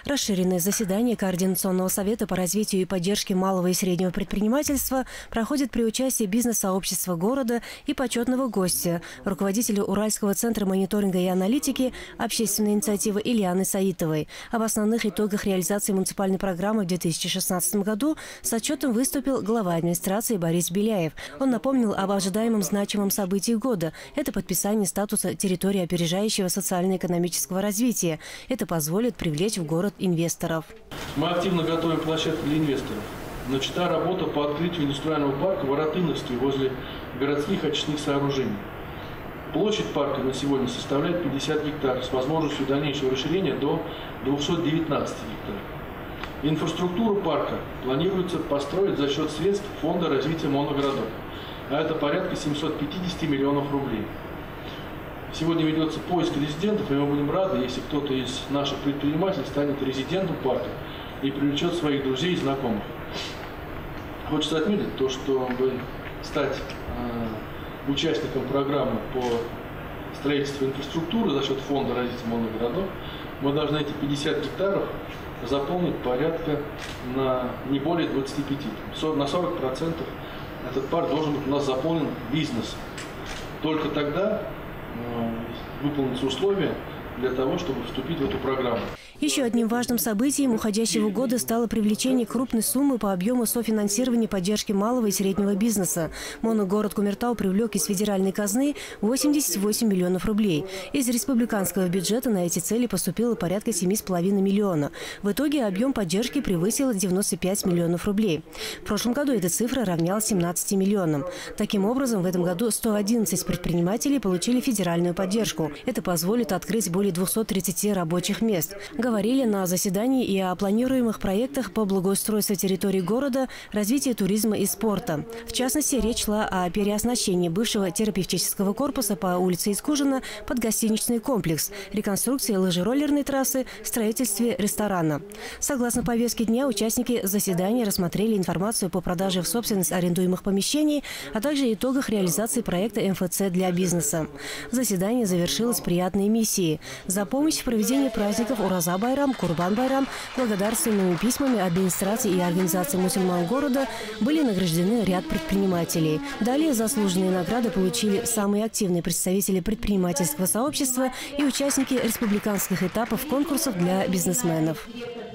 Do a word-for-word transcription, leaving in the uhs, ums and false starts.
Расширенное заседание Координационного совета по развитию и поддержке малого и среднего предпринимательства проходит при участии бизнес-сообщества города и почетного гостя, руководителя Уральского центра мониторинга и аналитики общественной инициативы Ильяны Саитовой. Об основных итогах реализации муниципальной программы в две тысячи шестнадцатом году с отчетом выступил глава администрации Борис Беляев. Он напомнил об ожидаемом значимом событии года – это подписание статуса территории опережающего социально-экономического развития. Это позволит привлечь в город инвесторов. Мы активно готовим площадку для инвесторов. Начата работа по открытию индустриального парка в Аратыновске возле городских очистных сооружений. Площадь парка на сегодня составляет пятьдесят гектаров с возможностью дальнейшего расширения до двухсот девятнадцати гектаров. Инфраструктуру парка планируется построить за счет средств Фонда развития моногородов, а это порядка семисот пятидесяти миллионов рублей. Сегодня ведется поиск резидентов, и мы будем рады, если кто-то из наших предпринимателей станет резидентом парка и привлечет своих друзей и знакомых. Хочется отметить то, чтобы стать э, участником программы по строительству инфраструктуры за счет Фонда развития моногородов, мы должны эти пятьдесят гектаров заполнить порядка на не более двадцати пяти. На сорок процентов этот парк должен быть у нас заполнен бизнесом. Только тогда выполнятся условия для того, чтобы вступить в эту программу. Еще одним важным событием уходящего года стало привлечение крупной суммы по объему софинансирования поддержки малого и среднего бизнеса. Моногород Кумертау привлек из федеральной казны восемьдесят восемь миллионов рублей. Из республиканского бюджета на эти цели поступило порядка семи с половиной миллиона. В итоге объем поддержки превысил девяносто пять миллионов рублей. В прошлом году эта цифра равнялась семнадцати миллионам. Таким образом, в этом году сто одиннадцать предпринимателей получили федеральную поддержку. Это позволит открыть более двухсот тридцати рабочих мест. Говорили на заседании и о планируемых проектах по благоустройству территории города, развитию туризма и спорта. В частности, речь шла о переоснащении бывшего терапевтического корпуса по улице Искужина под гостиничный комплекс, реконструкции лыжероллерной трассы, строительстве ресторана. Согласно повестке дня, участники заседания рассмотрели информацию по продаже в собственность арендуемых помещений, а также итогах реализации проекта эм эф цэ для бизнеса. Заседание завершилось приятной миссией. За помощь в проведении праздников Ураза Байрам, Курбан Байрам благодарственными письмами администрации и организации мусульман города были награждены ряд предпринимателей. Далее заслуженные награды получили самые активные представители предпринимательского сообщества и участники республиканских этапов конкурсов для бизнесменов.